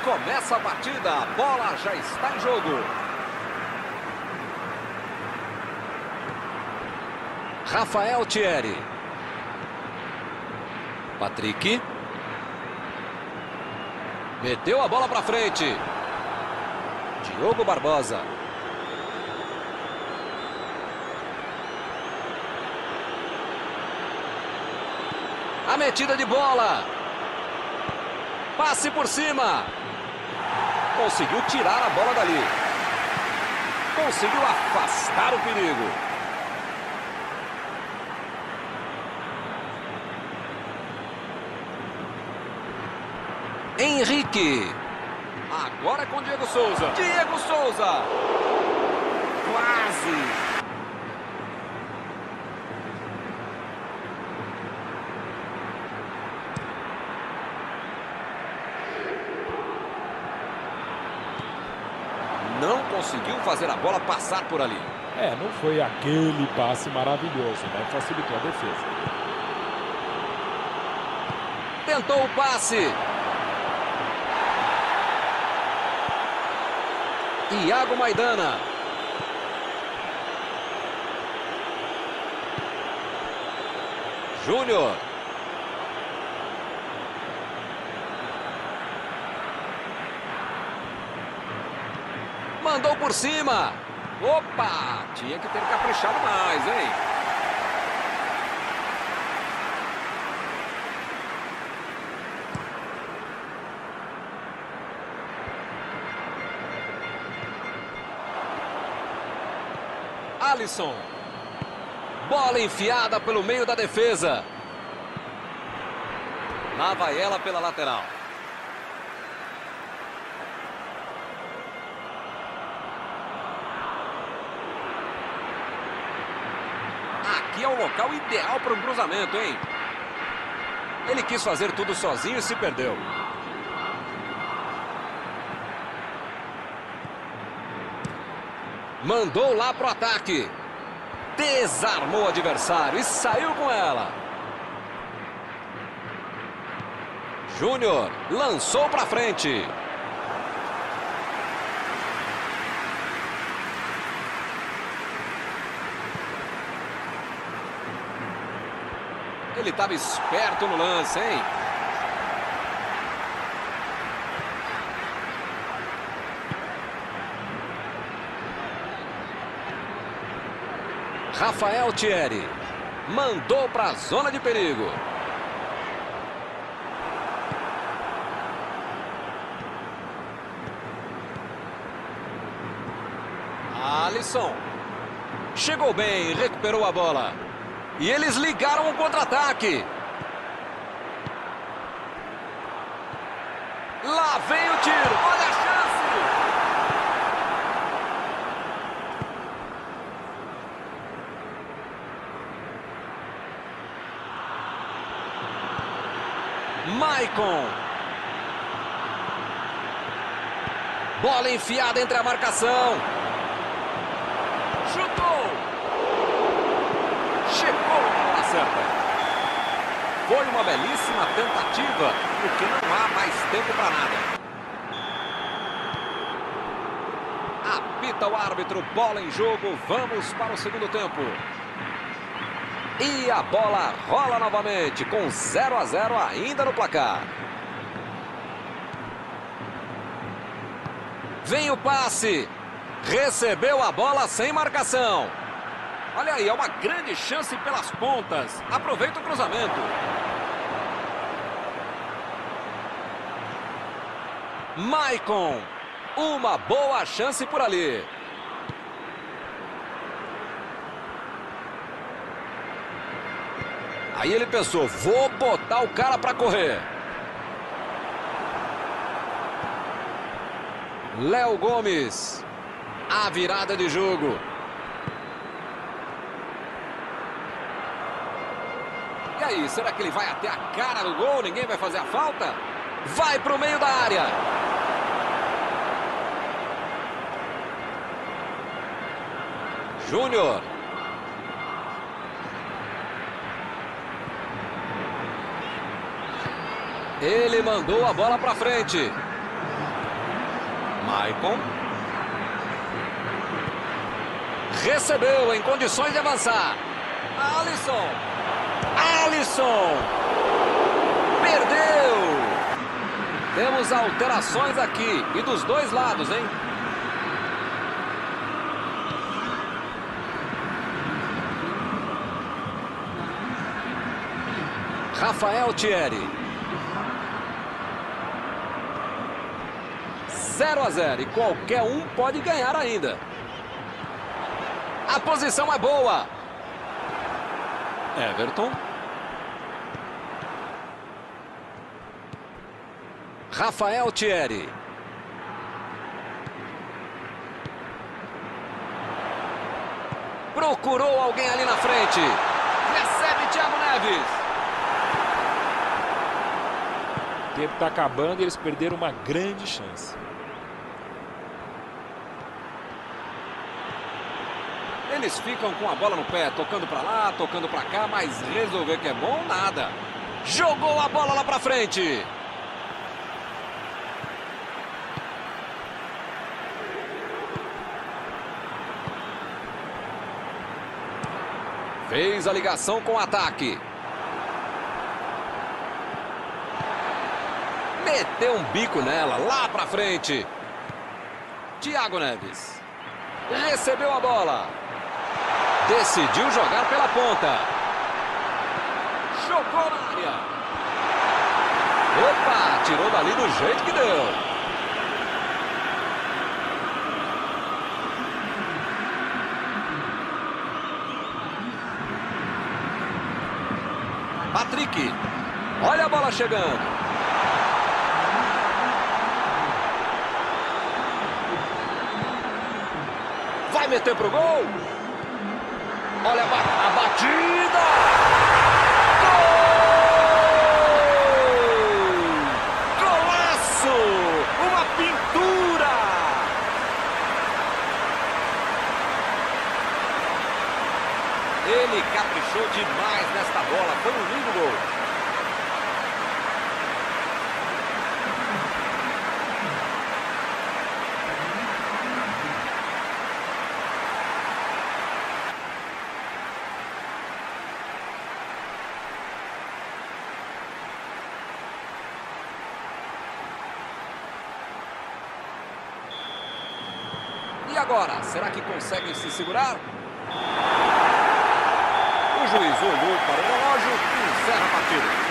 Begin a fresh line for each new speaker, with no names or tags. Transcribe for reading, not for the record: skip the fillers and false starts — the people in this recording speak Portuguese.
Começa a partida, a bola já está em jogo. Rafael Thierry. Patrick. Meteu a bola para frente. Diogo Barbosa. A metida de bola. Passe por cima. Conseguiu tirar a bola dali. Conseguiu afastar o perigo. Henrique. Agora é com Diego Souza. Diego Souza. Quase. Não conseguiu fazer a bola passar por ali.
Não foi aquele passe maravilhoso, né? Facilitou a defesa.
Tentou o passe. Iago Maidana. Júnior. Mandou por cima. Opa! Tinha que ter caprichado mais, hein? Alisson. Bola enfiada pelo meio da defesa. Lá vai ela pela lateral. Aqui é o local ideal para um cruzamento, hein? Ele quis fazer tudo sozinho e se perdeu. Mandou lá pro ataque. Desarmou o adversário e saiu com ela. Júnior lançou para frente. Ele estava esperto no lance, hein? Rafael Thierry. Mandou para a zona de perigo. Alisson. Chegou bem, recuperou a bola. E eles ligaram o contra-ataque. Lá vem o tiro. Olha a chance. Maicon. Bola enfiada entre a marcação. Chutou. Chegou na hora certa. Foi uma belíssima tentativa, porque não há mais tempo para nada. Apita o árbitro, bola em jogo, vamos para o segundo tempo. E a bola rola novamente, com 0-0 ainda no placar. Vem o passe. Recebeu a bola sem marcação. Olha aí, é uma grande chance pelas pontas. Aproveita o cruzamento. Maicon. Uma boa chance por ali. Aí ele pensou, vou botar o cara para correr. Léo Gomes. A virada de jogo. E aí, será que ele vai até a cara do gol? Ninguém vai fazer a falta? Vai para o meio da área. Júnior. Ele mandou a bola para frente. Maicon. Recebeu em condições de avançar. Alisson. Alisson. Perdeu. Temos alterações aqui. E dos dois lados, hein? Rafael Thierry. 0-0 e qualquer um pode ganhar ainda. A posição é boa. Everton. Rafael Thierry. Procurou alguém ali na frente. Recebe Thiago Neves.
O tempo está acabando e eles perderam uma grande chance.
Eles ficam com a bola no pé, tocando para lá, tocando para cá, mas resolver que é bom, nada. Jogou a bola lá para frente. Fez a ligação com o ataque. Meteu um bico nela, lá pra frente. Thiago Neves. Recebeu a bola. Decidiu jogar pela ponta. Jogou na área. Opa, tirou dali do jeito que deu. Patrick. Olha a bola chegando. Vai meter pro gol. Olha a batida. Gol! Golaço! Uma pintura! Ele caprichou demais nesta bola. Foi um lindo gol. E agora? Será que conseguem se segurar? O juiz olhou para o relógio e encerra a partida.